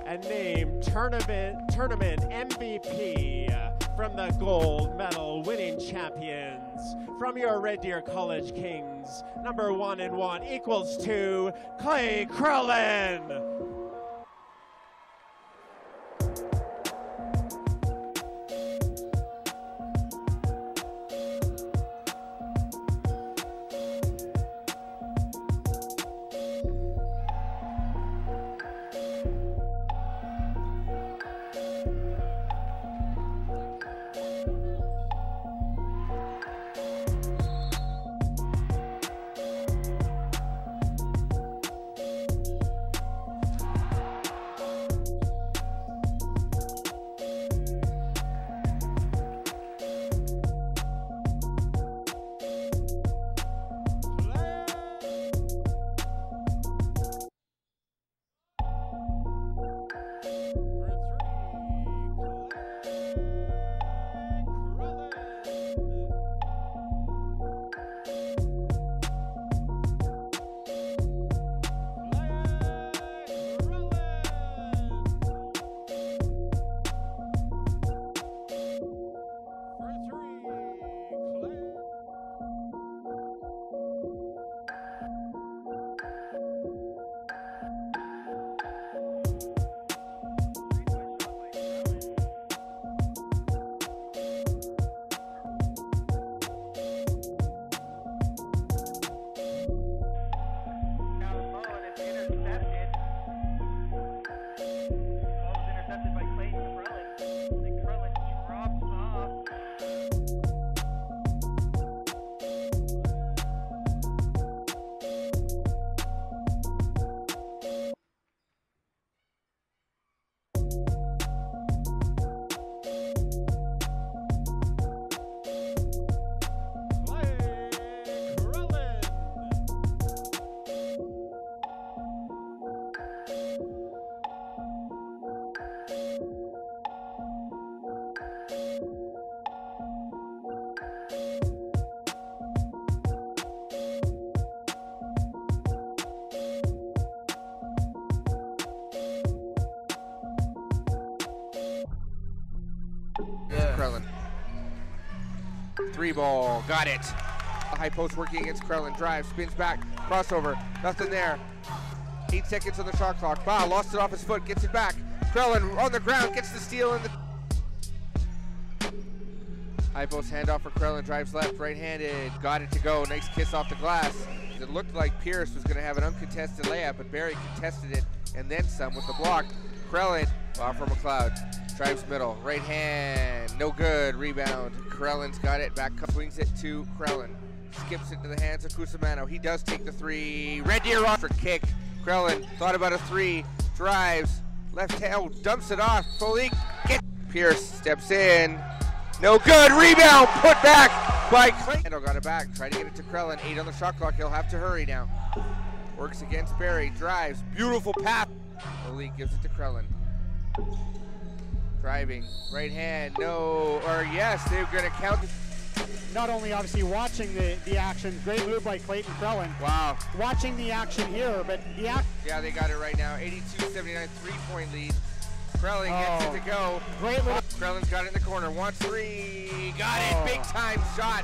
and named tournament MVP from the gold medal winning champions from your Red Deer College Kings, number 1 and 1 equals to Clay Crellin. Crellin. 3 ball, got it. High post working against Crellin, drive, spins back, crossover, nothing there. 8 seconds on the shot clock. Wow, lost it off his foot, gets it back. Crellin on the ground, gets the steal in the... High post handoff for Crellin, drives left, right-handed, got it to go. Nice kiss off the glass. It looked like Pierce was gonna have an uncontested layup, but Barry contested it and then some with the block. Crellin, off for McLeod. Drives middle, right hand, no good, rebound. Crellin's got it, back swings it to Crellin. Skips it to the hands of Cusimano. He does take the 3. Red Deer off for kick. Crellin thought about a 3, drives, left hand, oh, dumps it off. Foley, Pierce steps in, no good, rebound, put back by Clay. Got it back, try to get it to Crellin. 8 on the shot clock, he'll have to hurry now. Works against Barry, drives, beautiful pass. Foley gives it to Crellin. Driving, right hand, no, or yes, they're gonna count. Not only obviously watching the action, great move by Clayton Crellin. Wow. Watching the action here, but the yeah, they got it right now. 82-79, 3-point lead. Crellin gets it to go. Great little. Crellin's got it in the corner. Wants 3, got it, big time shot.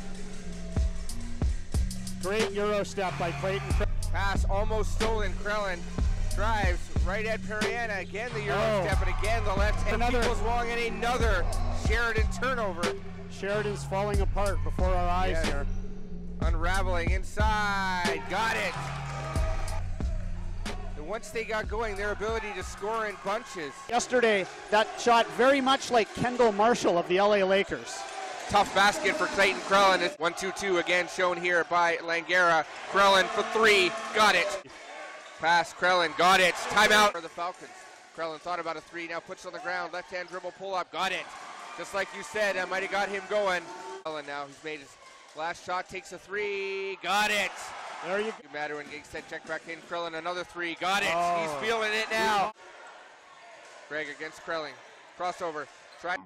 Great Euro step by Clayton Crellin. Pass almost stolen. Crellin drives right at Periana. Again the Euro step, and again the left hand equals wrong, and another Sheridan turnover. Sheridan's falling apart before our eyes here. Unraveling inside, got it. And once they got going, their ability to score in bunches. Yesterday, that shot very much like Kendall Marshall of the LA Lakers. Tough basket for Clayton Crellin. It's 1-2-2 again shown here by Langara. Crellin for 3, got it. Pass, Crellin, got it. Timeout for the Falcons. Crellin thought about a 3, now puts it on the ground. Left hand dribble, pull up, got it. Just like you said, I might have got him going. Crellin now, he's made his last shot, takes a 3, got it. There you go. Matter when Giggs said check back in. Crellin another 3, got it. He's feeling it now. Greg against Crellin. Crossover. Try.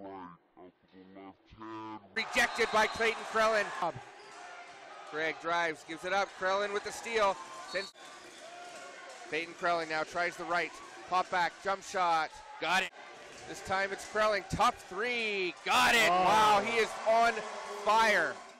Rejected by Clayton Crellin. Greg drives, gives it up. Crellin with the steal. Sends. Clayton Crellin now tries the right. Pop back, jump shot, got it. This time it's Krelling, top three, got it. Oh. Wow, he is on fire.